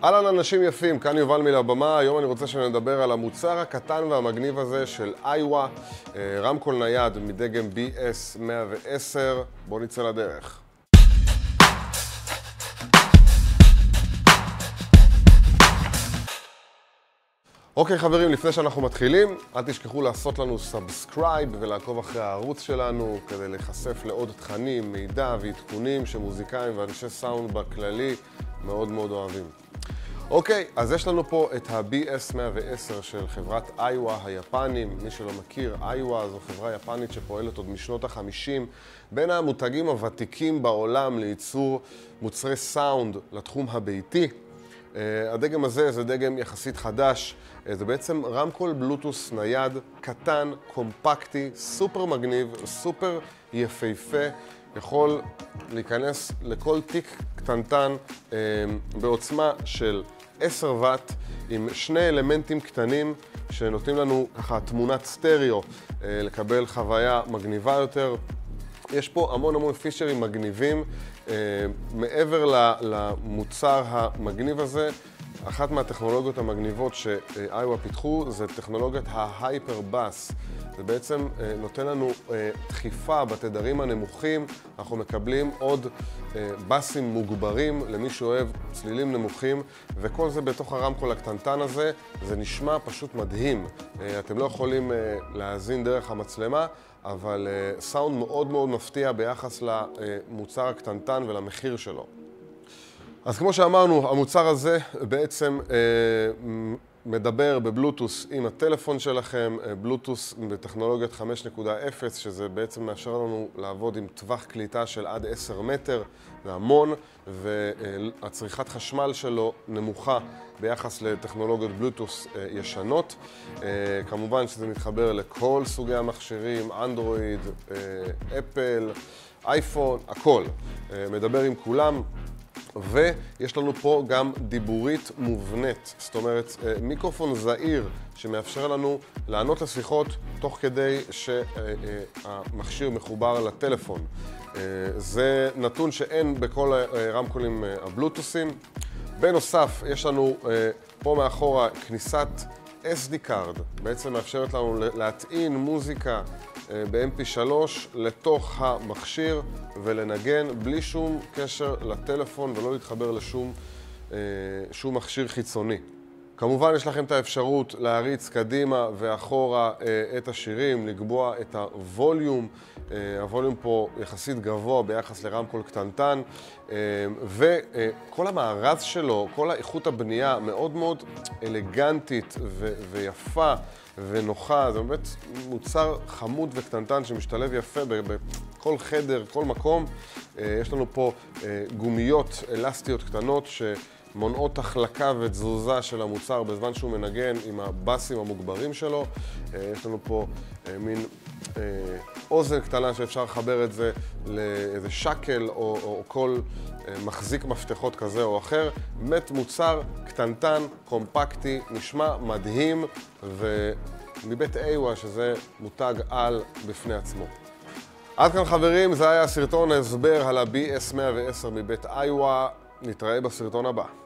אהלן אנשים יפים, כאן יובל מלבמה. היום אני רוצה שנדבר על המוצר הקטן והמגניב הזה של איווה, רמקול נייד מדגם BS110. בואו נצא לדרך. אוקיי חברים, לפני שאנחנו מתחילים, אל תשכחו לעשות לנו סאבסקרייב ולעקוב אחרי הערוץ שלנו כדי להיחשף לעוד תכנים, מידע ועדכונים שמוזיקאים ואנשי סאונד בכללי מאוד מאוד אוהבים. אוקיי, אז יש לנו פה את ה-BS110 של חברת איווה היפנים. מי שלא מכיר, איווה זו חברה יפנית שפועלת עוד משנות ה-50, בין המותגים הוותיקים בעולם לייצור מוצרי סאונד לתחום הביתי. הדגם הזה זה דגם יחסית חדש, זה בעצם רמקול בלוטוס נייד, קטן, קומפקטי, סופר מגניב, סופר יפהפה, יכול להיכנס לכל תיק קטנטן בעוצמה של 10 ואט, עם שני אלמנטים קטנים שנותנים לנו ככה תמונת סטריאו, לקבל חוויה מגניבה יותר. יש פה המון פיצ'רים מגניבים. מעבר למוצר המגניב הזה, אחת מהטכנולוגיות המגניבות שאיווה פיתחו זה טכנולוגיית ההייפר בס. זה בעצם נותן לנו דחיפה בתדרים הנמוכים. אנחנו מקבלים עוד בסים מוגברים למי שאוהב צלילים נמוכים, וכל זה בתוך הרמקול הקטנטן הזה. זה נשמע פשוט מדהים. אתם לא יכולים להאזין דרך המצלמה, אבל סאונד מאוד מפתיע ביחס למוצר הקטנטן ולמחיר שלו. אז כמו שאמרנו, המוצר הזה בעצם מדבר בבלוטוס עם הטלפון שלכם, בלוטוס בטכנולוגיית 5.0, שזה בעצם מאפשר לנו לעבוד עם טווח קליטה של עד 10 מטר, זה המון, והצריכת חשמל שלו נמוכה ביחס לטכנולוגיות בלוטוס ישנות. כמובן שזה מתחבר לכל סוגי המכשירים, אנדרואיד, אפל, אייפון, הכל. מדבר עם כולם. ויש לנו פה גם דיבורית מובנית, זאת אומרת מיקרופון זעיר שמאפשר לנו לענות לשיחות תוך כדי שהמכשיר מחובר לטלפון. זה נתון שאין בכל רמקולים הבלוטוסים. בנוסף, יש לנו פה מאחורה כניסת SD card, בעצם מאפשרת לנו להטעין מוזיקה ב-MP3 לתוך המכשיר ולנגן בלי שום קשר לטלפון ולא להתחבר לשום מכשיר חיצוני. כמובן יש לכם את האפשרות להריץ קדימה ואחורה את השירים, לקבוע את הווליום. הווליום פה יחסית גבוה ביחס לרמקול קטנטן, וכל המארז שלו, כל האיכות הבנייה מאוד אלגנטית ויפה ונוחה. זה באמת מוצר חמוד וקטנטן שמשתלב יפה בכל חדר, כל מקום. יש לנו פה גומיות אלסטיות קטנות מונעות החלקה ותזוזה של המוצר בזמן שהוא מנגן עם הבאסים המוגברים שלו. יש לנו פה מין אוזן קטנה שאפשר לחבר את זה לאיזה שקל או כל מחזיק מפתחות כזה או אחר. באמת מוצר קטנטן, קומפקטי, נשמע מדהים, ומבית איווה שזה מותג על בפני עצמו. עד כאן חברים, זה היה סרטון הסבר על ה-BS110 מבית איווה. נתראה בסרטון הבא.